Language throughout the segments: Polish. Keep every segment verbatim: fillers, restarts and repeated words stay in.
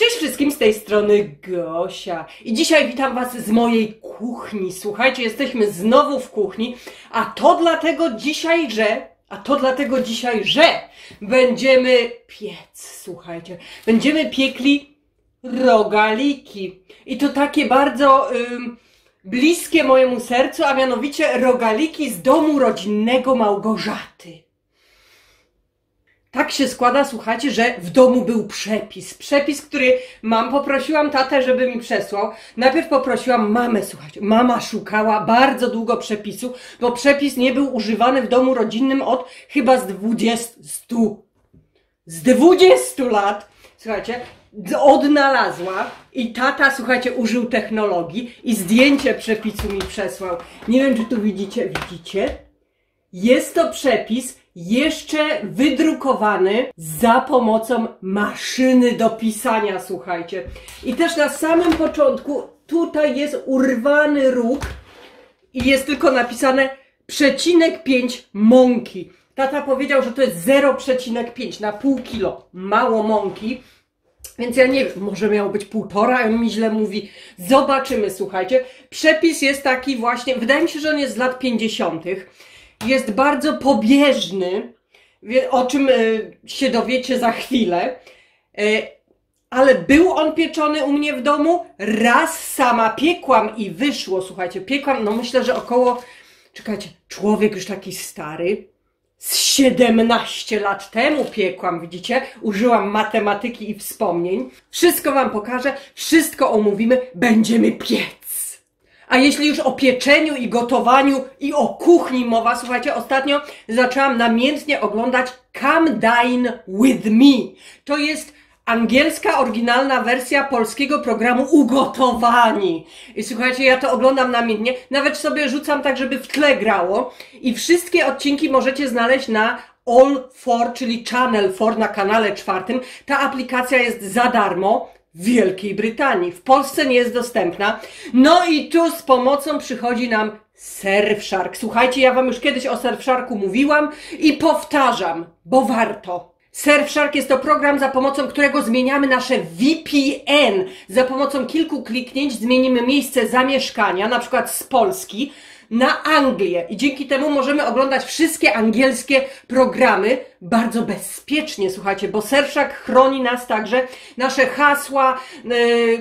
Cześć wszystkim, z tej strony Gosia i dzisiaj witam was z mojej kuchni. Słuchajcie, jesteśmy znowu w kuchni, a to dlatego dzisiaj, że, a to dlatego dzisiaj, że będziemy piec, słuchajcie, będziemy piekli rogaliki i to takie bardzo ym, bliskie mojemu sercu, a mianowicie rogaliki z domu rodzinnego Małgorzaty. Tak się składa, słuchajcie, że w domu był przepis. Przepis, który mam, poprosiłam tatę, żeby mi przesłał. Najpierw poprosiłam mamę, słuchajcie. Mama szukała bardzo długo przepisu, bo przepis nie był używany w domu rodzinnym od chyba z dwudziestu, z dwudziestu lat. Słuchajcie, odnalazła i tata, słuchajcie, użył technologii i zdjęcie przepisu mi przesłał. Nie wiem, czy tu widzicie, widzicie? Jest to przepis jeszcze wydrukowany za pomocą maszyny do pisania, słuchajcie. I też na samym początku tutaj jest urwany róg i jest tylko napisane przecinek pięć mąki. Tata powiedział, że to jest zero przecinek pięć na pół kilo. Mało mąki. Więc ja nie wiem, może miało być półtora, on mi źle mówi. Zobaczymy, słuchajcie. Przepis jest taki właśnie, wydaje mi się, że on jest z lat pięćdziesiątych. Jest bardzo pobieżny, o czym się dowiecie za chwilę, ale był on pieczony u mnie w domu, raz sama piekłam i wyszło, słuchajcie, piekłam, no myślę, że około, czekajcie, człowiek już taki stary, z siedemnaście lat temu piekłam, widzicie, użyłam matematyki i wspomnień, wszystko wam pokażę, wszystko omówimy, będziemy piec. A jeśli już o pieczeniu i gotowaniu i o kuchni mowa, słuchajcie, ostatnio zaczęłam namiętnie oglądać Come Dine With Me. To jest angielska, oryginalna wersja polskiego programu Ugotowani. I słuchajcie, ja to oglądam namiętnie, nawet sobie rzucam tak, żeby w tle grało. I wszystkie odcinki możecie znaleźć na All four, czyli Channel four na kanale czwartym. Ta aplikacja jest za darmo. W Wielkiej Brytanii. W Polsce nie jest dostępna. No i tu z pomocą przychodzi nam Surfshark. Słuchajcie, ja wam już kiedyś o Surfsharku mówiłam i powtarzam, bo warto. Surfshark jest to program, za pomocą którego zmieniamy nasze V P N. Za pomocą kilku kliknięć zmienimy miejsce zamieszkania, na przykład z Polski, na Anglię. I dzięki temu możemy oglądać wszystkie angielskie programy bardzo bezpiecznie, słuchajcie, bo Surfshark chroni nas także, nasze hasła, yy,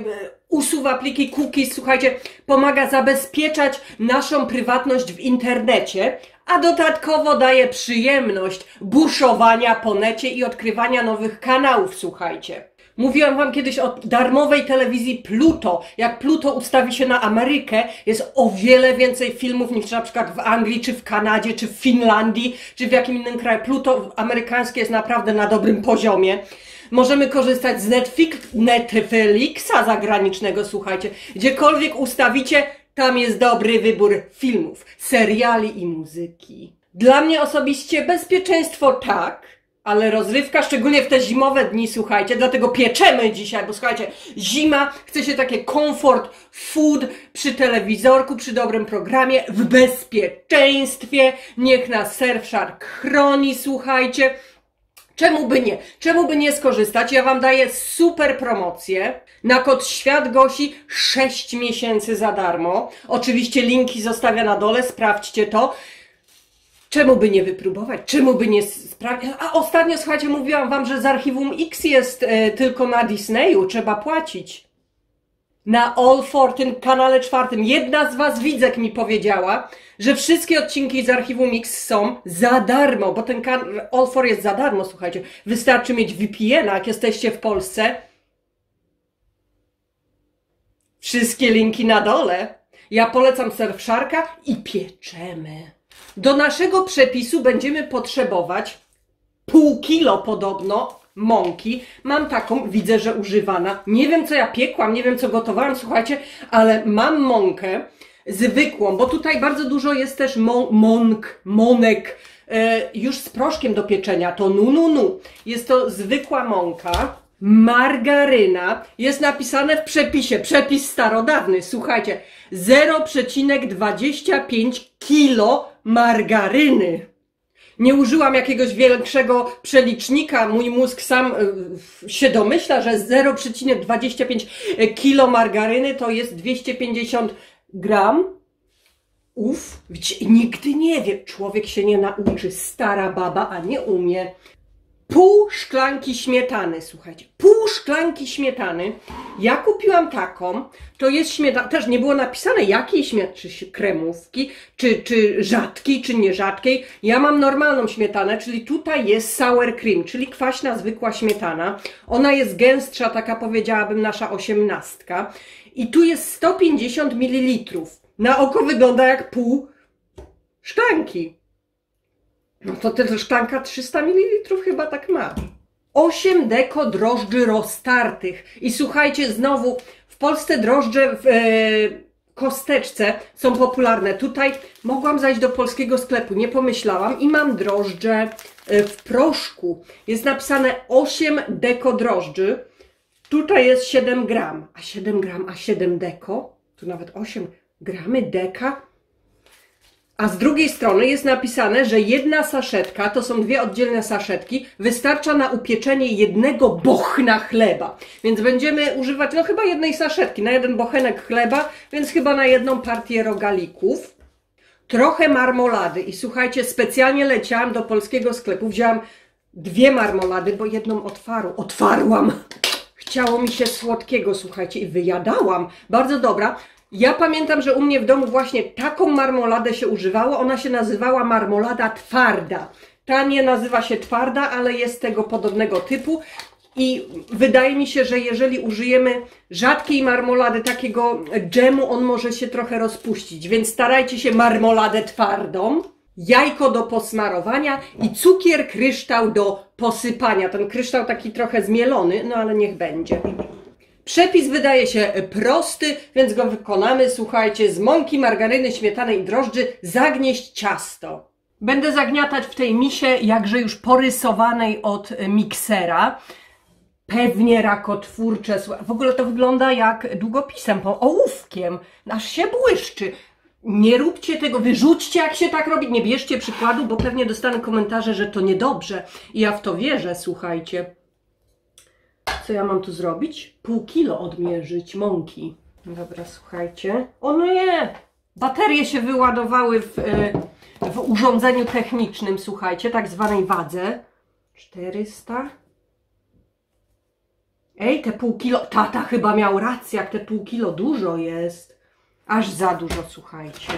usuwa pliki cookies, słuchajcie, pomaga zabezpieczać naszą prywatność w internecie, a dodatkowo daje przyjemność buszowania po necie i odkrywania nowych kanałów, słuchajcie. Mówiłam wam kiedyś o darmowej telewizji Pluto. Jak Pluto ustawi się na Amerykę, jest o wiele więcej filmów niż na przykład w Anglii, czy w Kanadzie, czy w Finlandii, czy w jakim innym kraju. Pluto amerykańskie jest naprawdę na dobrym poziomie. Możemy korzystać z Netflix, Netflixa zagranicznego, słuchajcie. Gdziekolwiek ustawicie, tam jest dobry wybór filmów, seriali i muzyki. Dla mnie osobiście bezpieczeństwo tak, ale rozrywka, szczególnie w te zimowe dni, słuchajcie, dlatego pieczemy dzisiaj, bo słuchajcie, zima, chce się takie comfort food przy telewizorku, przy dobrym programie, w bezpieczeństwie, niech nas Surfshark chroni, słuchajcie. Czemu by nie? Czemu by nie skorzystać? Ja wam daję super promocję na kod Świat Gosi sześć miesięcy za darmo. Oczywiście linki zostawię na dole, sprawdźcie to. Czemu by nie wypróbować? Czemu by nie sprawdzić? A ostatnio, słuchajcie, mówiłam wam, że z Archiwum X jest e, tylko na Disneyu. Trzeba płacić. Na All four, tym kanale czwartym. Jedna z was widzek mi powiedziała, że wszystkie odcinki z Archiwum X są za darmo, bo ten All four jest za darmo, słuchajcie. Wystarczy mieć V P N a, jak jesteście w Polsce. Wszystkie linki na dole. Ja polecam Surfsharka i pieczemy. Do naszego przepisu będziemy potrzebować pół kilo podobno mąki. Mam taką, widzę, że używana. Nie wiem, co ja piekłam, nie wiem, co gotowałam, słuchajcie, ale mam mąkę zwykłą, bo tutaj bardzo dużo jest też mąk, monek e, już z proszkiem do pieczenia. To nu, nu, nu. Jest to zwykła mąka. Margaryna. Jest napisane w przepisie, przepis starodawny, słuchajcie, zero przecinek dwadzieścia pięć kilo margaryny. Nie użyłam jakiegoś większego przelicznika, mój mózg sam y, się domyśla, że zero przecinek dwadzieścia pięć kilo margaryny to jest dwieście pięćdziesiąt gram. Uf, widzicie, nigdy nie wie, człowiek się nie nauczy, stara baba, a nie umie. Pół szklanki śmietany, słuchajcie, pół szklanki śmietany. Ja kupiłam taką, to jest śmietana, też nie było napisane jakiej śmietany, czy kremówki, czy, czy rzadkiej, czy nierzadkiej. Ja mam normalną śmietanę, czyli tutaj jest sour cream, czyli kwaśna, zwykła śmietana. Ona jest gęstsza, taka powiedziałabym nasza osiemnastka. I tu jest sto pięćdziesiąt mililitrów. Na oko wygląda jak pół szklanki. No to ta szklanka trzysta mililitrów chyba tak ma. osiem deko drożdży roztartych. I słuchajcie, znowu w Polsce drożdże w e, kosteczce są popularne. Tutaj mogłam zajść do polskiego sklepu, nie pomyślałam i mam drożdże e, w proszku. Jest napisane osiem deko drożdży. Tutaj jest siedem gram. A siedem gram, a siedem deko? Tu nawet osiem gramy deka. A z drugiej strony jest napisane, że jedna saszetka, to są dwie oddzielne saszetki, wystarcza na upieczenie jednego bochna chleba. Więc będziemy używać, no chyba jednej saszetki, na jeden bochenek chleba, więc chyba na jedną partię rogalików. Trochę marmolady i słuchajcie, specjalnie leciałam do polskiego sklepu, wzięłam dwie marmolady, bo jedną otwaru, otwarłam. Chciało mi się słodkiego, słuchajcie, i wyjadałam. Bardzo dobra. Ja pamiętam, że u mnie w domu właśnie taką marmoladę się używało. Ona się nazywała marmolada twarda. Ta nie nazywa się twarda, ale jest tego podobnego typu. I wydaje mi się, że jeżeli użyjemy rzadkiej marmolady, takiego dżemu, on może się trochę rozpuścić. Więc starajcie się marmoladę twardą. Jajko do posmarowania i cukier kryształ do posypania. Ten kryształ taki trochę zmielony, no ale niech będzie. Przepis wydaje się prosty, więc go wykonamy. Słuchajcie, z mąki, margaryny, śmietany i drożdży zagnieść ciasto. Będę zagniatać w tej misie, jakże już porysowanej od miksera. Pewnie rakotwórcze. W ogóle to wygląda jak długopisem, ołówkiem. Aż się błyszczy. Nie róbcie tego, wyrzućcie jak się tak robi. Nie bierzcie przykładu, bo pewnie dostanę komentarze, że to niedobrze. I ja w to wierzę, słuchajcie. Co ja mam tu zrobić? Pół kilo odmierzyć mąki. Dobra, słuchajcie. O nie! Baterie się wyładowały w, w urządzeniu technicznym, słuchajcie, tak zwanej wadze. czterysta. Ej, te pół kilo... Tata chyba miał rację, jak te pół kilo dużo jest. Aż za dużo, słuchajcie.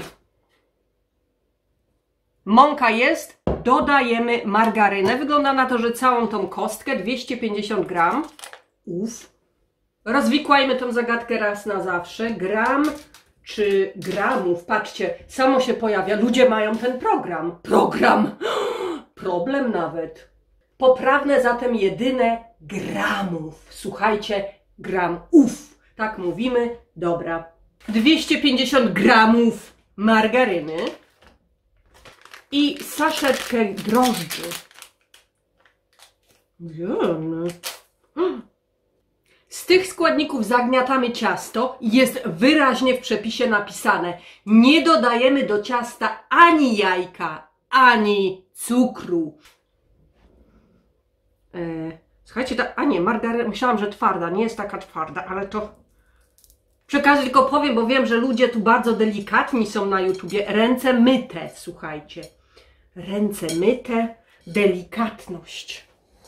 Mąka jest, dodajemy margarynę. Wygląda na to, że całą tą kostkę, dwieście pięćdziesiąt gram. Uf. Rozwikłajmy tą zagadkę raz na zawsze. Gram czy gramów? Patrzcie, samo się pojawia. Ludzie mają ten program. Program! Problem nawet. Poprawne zatem jedyne gramów. Słuchajcie, gramów. Tak mówimy. Dobra. dwieście pięćdziesiąt gramów margaryny. I saszetkę drożdży. Wiemy. Z tych składników zagniatamy ciasto. Jest wyraźnie w przepisie napisane. Nie dodajemy do ciasta ani jajka, ani cukru. E, słuchajcie, ta, a nie, margaryna, myślałam, że twarda. Nie jest taka twarda, ale to... Przy okazji tylko powiem, bo wiem, że ludzie tu bardzo delikatni są na YouTubie. Ręce myte, słuchajcie. Ręce myte, delikatność.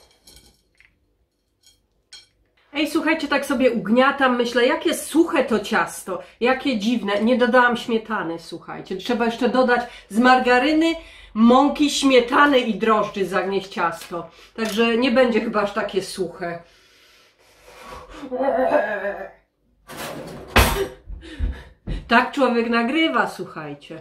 Ej, słuchajcie, tak sobie ugniatam, myślę, jakie suche to ciasto, jakie dziwne. Nie dodałam śmietany, słuchajcie. Trzeba jeszcze dodać z margaryny, mąki, śmietany i drożdży zagnieść ciasto. Także nie będzie chyba aż takie suche. Tak człowiek nagrywa, słuchajcie.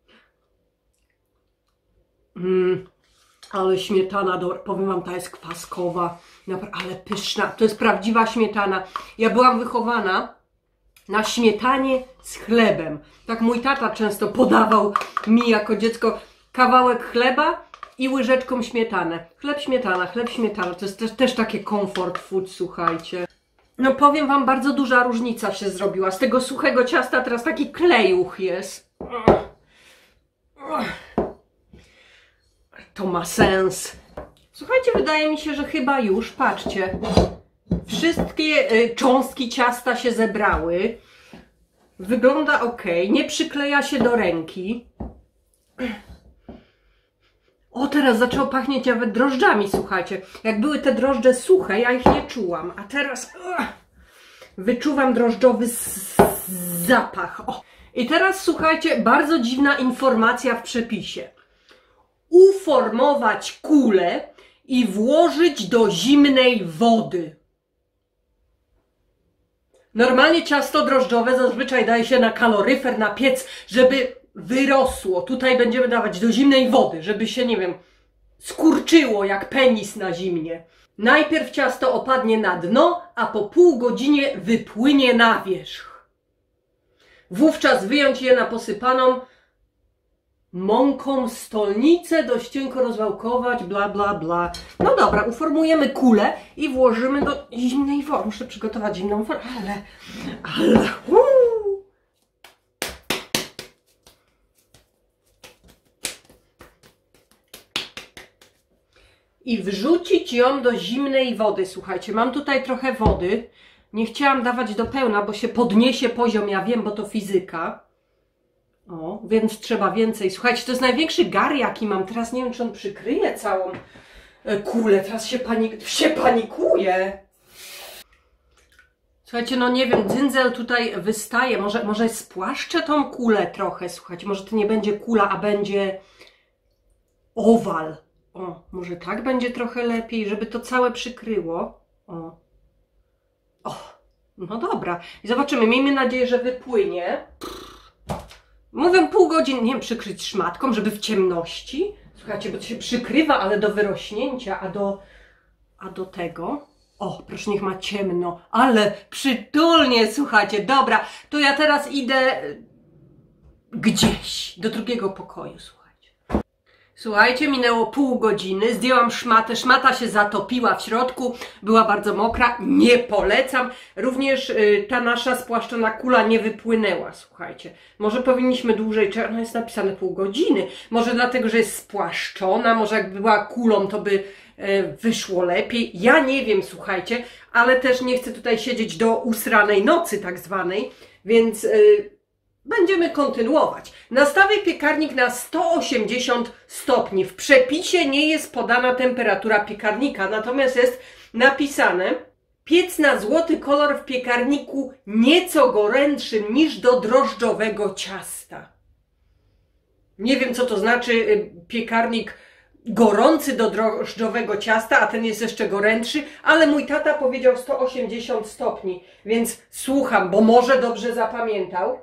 Mm, ale śmietana, dobra, powiem wam, ta jest kwaskowa, ale pyszna. To jest prawdziwa śmietana. Ja byłam wychowana na śmietanie z chlebem. Tak mój tata często podawał mi jako dziecko kawałek chleba i łyżeczką śmietanę. Chleb, śmietana, chleb, śmietana. To jest też, też takie comfort food, słuchajcie. No powiem wam, bardzo duża różnica się zrobiła. Z tego suchego ciasta teraz taki klejuch jest. To ma sens. Słuchajcie, wydaje mi się, że chyba już, patrzcie, wszystkie y, cząstki ciasta się zebrały. Wygląda ok, nie przykleja się do ręki. O, teraz zaczęło pachnieć nawet drożdżami, słuchajcie. Jak były te drożdże suche, ja ich nie czułam, a teraz uh, wyczuwam drożdżowy zapach. O. I teraz słuchajcie, bardzo dziwna informacja w przepisie. Uformować kulę i włożyć do zimnej wody. Normalnie ciasto drożdżowe zazwyczaj daje się na kaloryfer, na piec, żeby wyrosło. Tutaj będziemy dawać do zimnej wody, żeby się, nie wiem, skurczyło jak penis na zimnie. Najpierw ciasto opadnie na dno, a po pół godzinie wypłynie na wierzch. Wówczas wyjąć je na posypaną mąką stolnicę, dość cienko rozwałkować, bla bla bla. No dobra, uformujemy kulę i włożymy do zimnej wody. Muszę przygotować zimną wodę, ale... ale... Uu. I wrzucić ją do zimnej wody. Słuchajcie, mam tutaj trochę wody. Nie chciałam dawać do pełna, bo się podniesie poziom, ja wiem, bo to fizyka. O, więc trzeba więcej. Słuchajcie, to jest największy gar, jaki mam. Teraz nie wiem, czy on przykryje całą kulę. Teraz się, panik się panikuje. Słuchajcie, no nie wiem, dzyndzel tutaj wystaje. Może, może spłaszczę tą kulę trochę, słuchajcie. Może to nie będzie kula, a będzie owal. O, może tak będzie trochę lepiej, żeby to całe przykryło. O. O, no dobra. I zobaczymy. Miejmy nadzieję, że wypłynie. Mówię pół godziny, nie wiem, przykryć szmatką, żeby w ciemności. Słuchajcie, bo to się przykrywa, ale do wyrośnięcia, a do, a do tego... O, proszę, niech ma ciemno, ale przytulnie, słuchajcie. Dobra, to ja teraz idę gdzieś, do drugiego pokoju, słuchajcie. Słuchajcie, minęło pół godziny, zdjęłam szmatę, szmata się zatopiła w środku, była bardzo mokra, nie polecam. Również y, ta nasza spłaszczona kula nie wypłynęła, słuchajcie. Może powinniśmy dłużej czekać, no jest napisane pół godziny, może dlatego, że jest spłaszczona, może jakby była kulą, to by y, wyszło lepiej. Ja nie wiem, słuchajcie, ale też nie chcę tutaj siedzieć do usranej nocy tak zwanej, więc... Y, Będziemy kontynuować. Nastawię piekarnik na sto osiemdziesiąt stopni. W przepisie nie jest podana temperatura piekarnika, natomiast jest napisane: piec na złoty kolor w piekarniku nieco gorętszym niż do drożdżowego ciasta. Nie wiem, co to znaczy piekarnik gorący do drożdżowego ciasta, a ten jest jeszcze gorętszy, ale mój tata powiedział sto osiemdziesiąt stopni, więc słucham, bo może dobrze zapamiętał.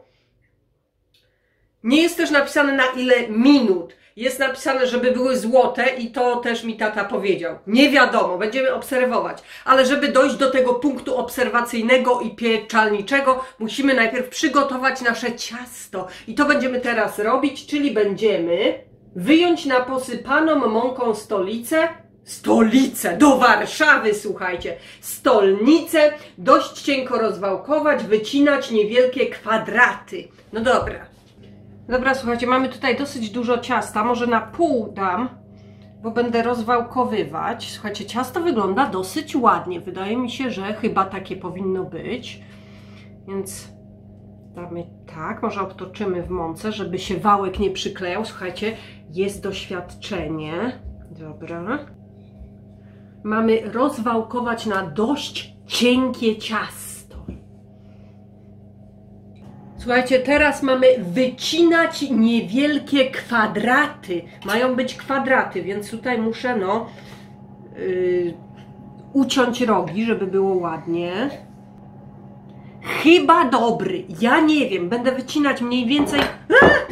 Nie jest też napisane na ile minut. Jest napisane, żeby były złote i to też mi tata powiedział. Nie wiadomo, będziemy obserwować. Ale żeby dojść do tego punktu obserwacyjnego i pieczalniczego, musimy najpierw przygotować nasze ciasto. I to będziemy teraz robić, czyli będziemy wyjąć na posypaną mąką stolicę, stolicę, do Warszawy, słuchajcie, stolnicę, dość cienko rozwałkować, wycinać niewielkie kwadraty. No dobra. Dobra, słuchajcie, mamy tutaj dosyć dużo ciasta, może na pół dam, bo będę rozwałkowywać. Słuchajcie, ciasto wygląda dosyć ładnie, wydaje mi się, że chyba takie powinno być. Więc damy tak, może obtoczymy w mące, żeby się wałek nie przyklejał. Słuchajcie, jest doświadczenie. Dobra. Mamy rozwałkować na dość cienkie ciasto. Słuchajcie, teraz mamy wycinać niewielkie kwadraty. Mają być kwadraty, więc tutaj muszę, no, yy, uciąć rogi, żeby było ładnie. Chyba dobry, ja nie wiem, będę wycinać mniej więcej... A!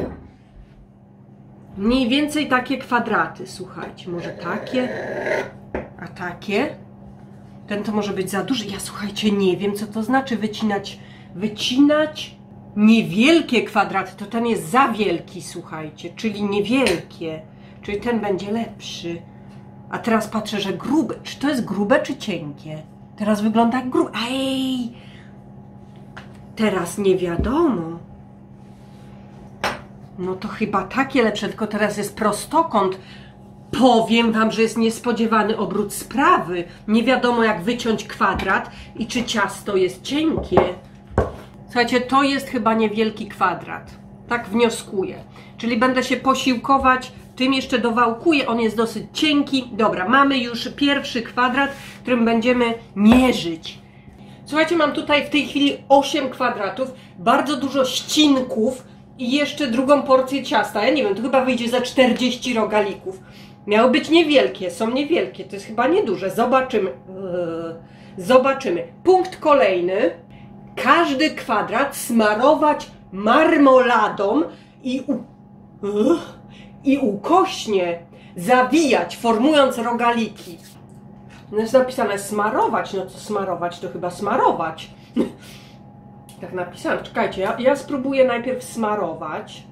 Mniej więcej takie kwadraty, słuchajcie, może takie, a takie. Ten to może być za duży. Ja, słuchajcie, nie wiem, co to znaczy wycinać, wycinać... Niewielkie kwadraty, to ten jest za wielki, słuchajcie, czyli niewielkie, czyli ten będzie lepszy. A teraz patrzę, że grube. Czy to jest grube, czy cienkie? Teraz wygląda jak grube. Ej! Teraz nie wiadomo. No to chyba takie lepsze, tylko teraz jest prostokąt. Powiem wam, że jest niespodziewany obrót sprawy. Nie wiadomo, jak wyciąć kwadrat i czy ciasto jest cienkie. Słuchajcie, to jest chyba niewielki kwadrat. Tak wnioskuję. Czyli będę się posiłkować, tym jeszcze dowałkuję, on jest dosyć cienki. Dobra, mamy już pierwszy kwadrat, którym będziemy mierzyć. Słuchajcie, mam tutaj w tej chwili osiem kwadratów, bardzo dużo ścinków i jeszcze drugą porcję ciasta. Ja nie wiem, to chyba wyjdzie za czterdzieści rogalików. Miały być niewielkie, są niewielkie, to jest chyba nieduże. Zobaczymy. Zobaczymy. Punkt kolejny. Każdy kwadrat smarować marmoladą i, u... i ukośnie zawijać, formując rogaliki. No jest napisane smarować, no co smarować, to chyba smarować. Tak napisane, czekajcie, ja, ja spróbuję najpierw smarować.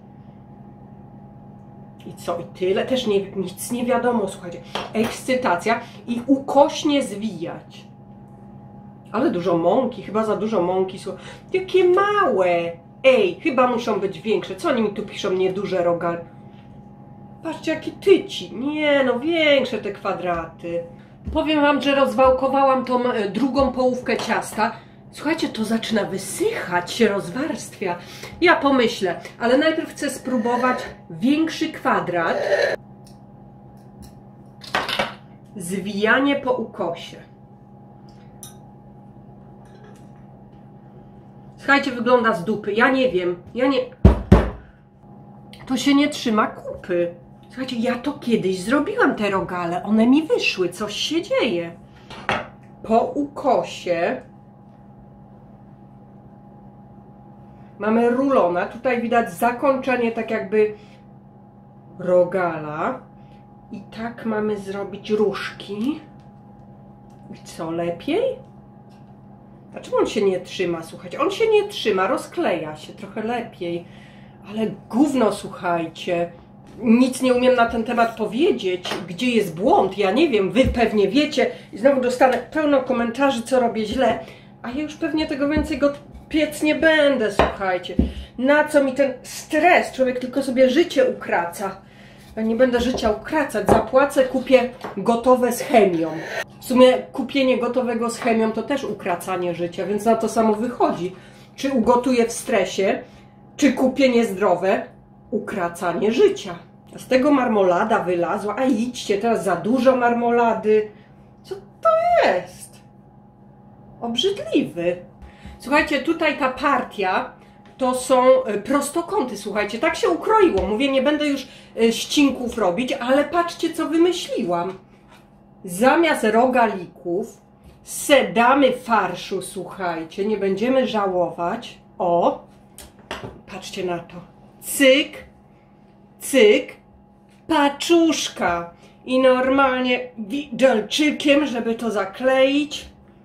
I co, i tyle? Też nie, nic nie wiadomo, słuchajcie. Ekscytacja i ukośnie zwijać. Ale dużo mąki, chyba za dużo mąki. Jakie małe! Ej, chyba muszą być większe. Co oni mi tu piszą, nieduże rogale? Patrzcie, jakie tyci. Nie, no większe te kwadraty. Powiem wam, że rozwałkowałam tą drugą połówkę ciasta. Słuchajcie, to zaczyna wysychać, się rozwarstwia. Ja pomyślę, ale najpierw chcę spróbować większy kwadrat. Zwijanie po ukosie. Słuchajcie, wygląda z dupy. Ja nie wiem. Ja nie... To się nie trzyma kupy. Słuchajcie, ja to kiedyś zrobiłam, te rogale. One mi wyszły. Coś się dzieje. Po ukosie mamy rulona. Tutaj widać zakończenie tak jakby rogala. I tak mamy zrobić różki. I co, lepiej? A czemu on się nie trzyma, słuchajcie? On się nie trzyma, rozkleja się trochę lepiej. Ale gówno, słuchajcie. Nic nie umiem na ten temat powiedzieć. Gdzie jest błąd? Ja nie wiem. Wy pewnie wiecie. I znowu dostanę pełno komentarzy, co robię źle. A ja już pewnie tego więcej go piec nie będę, słuchajcie. Na co mi ten stres? Człowiek tylko sobie życie ukraca. Ja nie będę życia ukracać. Zapłacę, kupię gotowe z chemią. W sumie kupienie gotowego z chemią to też ukracanie życia, więc na to samo wychodzi. Czy ugotuję w stresie, czy kupię niezdrowe, ukracanie życia. A z tego marmolada wylazła. A idźcie, teraz za dużo marmolady. Co to jest? Obrzydliwy. Słuchajcie, tutaj ta partia to są prostokąty, słuchajcie. Tak się ukroiło. Mówię, nie będę już ścinków robić, ale patrzcie, co wymyśliłam. Zamiast rogalików se damy farszu, słuchajcie. Nie będziemy żałować. O, patrzcie na to. Cyk, cyk, paczuszka. I normalnie widelczykiem, żeby to zakleić.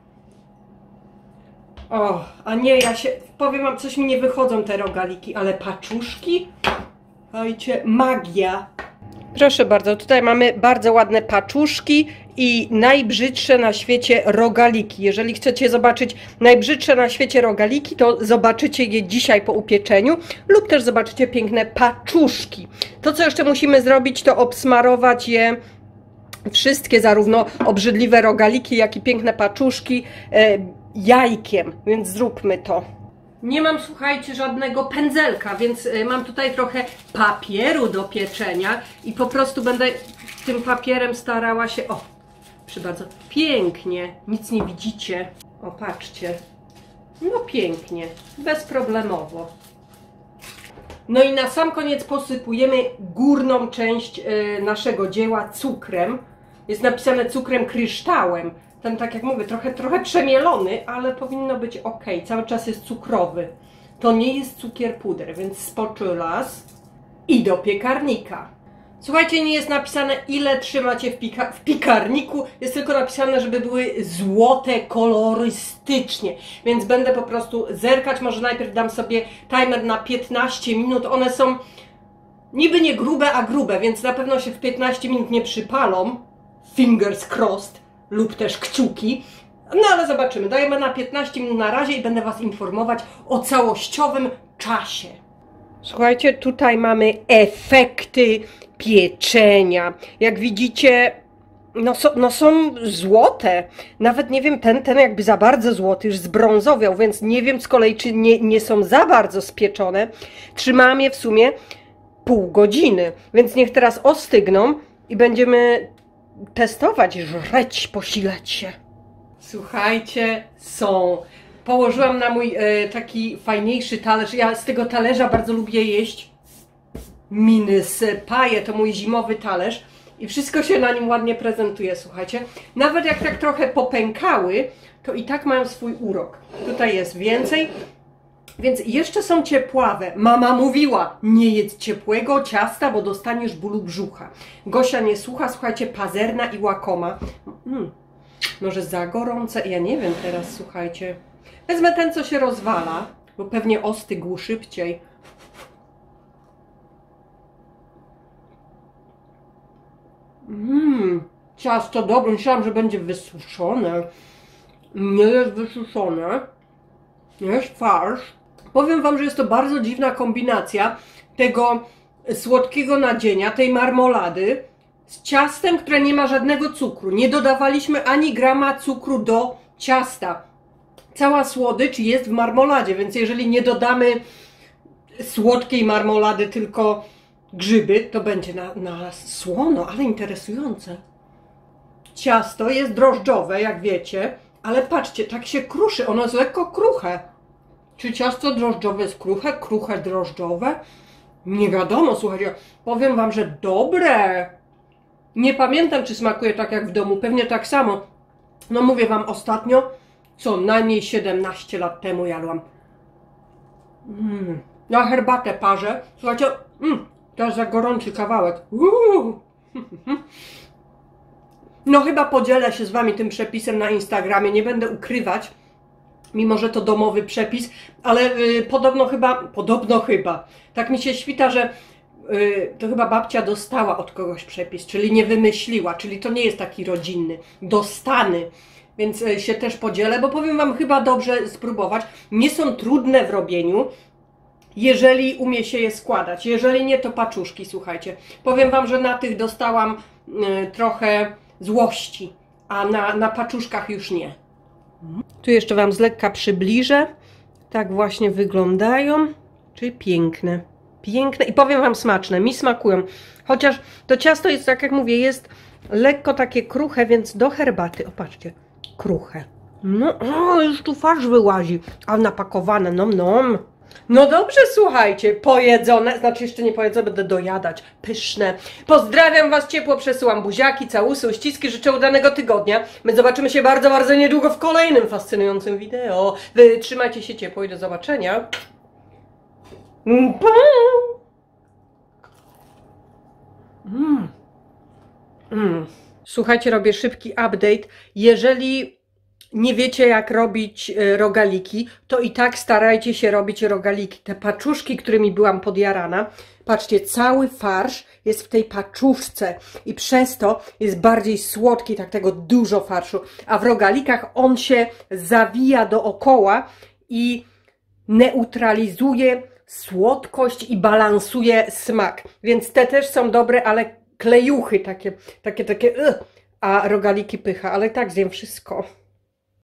O, a nie, ja się, powiem wam, coś mi nie wychodzą te rogaliki, ale paczuszki? Słuchajcie, magia. Proszę bardzo, tutaj mamy bardzo ładne paczuszki i najbrzydsze na świecie rogaliki. Jeżeli chcecie zobaczyć najbrzydsze na świecie rogaliki, to zobaczycie je dzisiaj po upieczeniu lub też zobaczycie piękne paczuszki. To, co jeszcze musimy zrobić, to obsmarować je wszystkie, zarówno obrzydliwe rogaliki, jak i piękne paczuszki, e, jajkiem, więc zróbmy to. Nie mam, słuchajcie, żadnego pędzelka, więc mam tutaj trochę papieru do pieczenia i po prostu będę tym papierem starała się... O, proszę bardzo, pięknie, nic nie widzicie. O, patrzcie. No pięknie, bezproblemowo. No i na sam koniec posypujemy górną część naszego dzieła cukrem. Jest napisane cukrem kryształem. Ten, tak jak mówię, trochę, trochę przemielony, ale powinno być ok. Cały czas jest cukrowy. To nie jest cukier puder, więc spoczulas i do piekarnika. Słuchajcie, nie jest napisane, ile trzymacie w, pika w piekarniku. Jest tylko napisane, żeby były złote kolorystycznie. Więc będę po prostu zerkać. Może najpierw dam sobie timer na piętnaście minut. One są niby nie grube, a grube, więc na pewno się w piętnaście minut nie przypalą. Fingers crossed. Lub też kciuki. No ale zobaczymy. Dajemy na piętnaście minut na razie i będę was informować o całościowym czasie. Słuchajcie, tutaj mamy efekty pieczenia. Jak widzicie, no, so, no są złote. Nawet nie wiem, ten, ten jakby za bardzo złoty, już zbrązowiał, więc nie wiem z kolei, czy nie, nie są za bardzo spieczone. Trzymałam je w sumie pół godziny, więc niech teraz ostygną i będziemy testować, żreć, posilać się. Słuchajcie, są. Położyłam na mój e, taki fajniejszy talerz. Ja z tego talerza bardzo lubię jeść miny z paje, to mój zimowy talerz. I wszystko się na nim ładnie prezentuje, słuchajcie. Nawet jak tak trochę popękały, to i tak mają swój urok. Tutaj jest więcej. Więc jeszcze są ciepławe. Mama mówiła, nie jedz ciepłego ciasta, bo dostaniesz bólu brzucha. Gosia nie słucha, słuchajcie, pazerna i łakoma. Mm, może za gorące? Ja nie wiem teraz, słuchajcie. Wezmę ten, co się rozwala, bo pewnie ostygł szybciej. Mmm, ciasto dobre. Myślałam, że będzie wysuszone. Nie jest wysuszone. Jest farsz. Powiem wam, że jest to bardzo dziwna kombinacja tego słodkiego nadzienia, tej marmolady z ciastem, które nie ma żadnego cukru. Nie dodawaliśmy ani grama cukru do ciasta. Cała słodycz jest w marmoladzie, więc jeżeli nie dodamy słodkiej marmolady, tylko grzyby, to będzie na, na słono, ale interesujące. Ciasto jest drożdżowe, jak wiecie, ale patrzcie, tak się kruszy, ono jest lekko kruche. Czy ciasto drożdżowe jest kruche? Kruche drożdżowe? Nie wiadomo, słuchajcie, powiem wam, że dobre. Nie pamiętam, czy smakuje tak jak w domu, pewnie tak samo. No mówię wam ostatnio, co najmniej siedemnaście lat temu jadłam. Mm. Na herbatę parzę. Słuchajcie, mm, to jest za gorący kawałek. Uuu. No chyba podzielę się z wami tym przepisem na Instagramie, nie będę ukrywać. Mimo że to domowy przepis, ale y, podobno chyba, podobno chyba, tak mi się świta, że y, to chyba babcia dostała od kogoś przepis, czyli nie wymyśliła, czyli to nie jest taki rodzinny, dostany, więc y, się też podzielę, bo powiem wam, chyba dobrze spróbować. Nie są trudne w robieniu, jeżeli umie się je składać, jeżeli nie, to paczuszki, słuchajcie. Powiem wam, że na tych dostałam y, trochę złości, a na, na paczuszkach już nie. Tu jeszcze wam z lekka przybliżę. Tak właśnie wyglądają. Czy piękne. Piękne i powiem wam smaczne. Mi smakują. Chociaż to ciasto jest, tak jak mówię, jest lekko takie kruche, więc do herbaty. O, patrzcie. Kruche. No, o, już tu farsz wyłazi. A napakowane, nom nom. No dobrze, słuchajcie, pojedzone, znaczy jeszcze nie pojedzone, będę dojadać, pyszne. Pozdrawiam was ciepło, przesyłam buziaki, całusy, uściski, życzę udanego tygodnia. My zobaczymy się bardzo, bardzo niedługo w kolejnym fascynującym wideo. Wy trzymajcie się ciepło i do zobaczenia. Mm. Mm. Słuchajcie, robię szybki update. Jeżeli nie wiecie, jak robić rogaliki, to i tak starajcie się robić rogaliki. Te paczuszki, którymi byłam podjarana, patrzcie, cały farsz jest w tej paczuszce i przez to jest bardziej słodki, tak tego dużo farszu, a w rogalikach on się zawija dookoła i neutralizuje słodkość i balansuje smak. Więc te też są dobre, ale klejuchy takie, takie, takie, uh, a rogaliki pycha, ale tak zjem wszystko.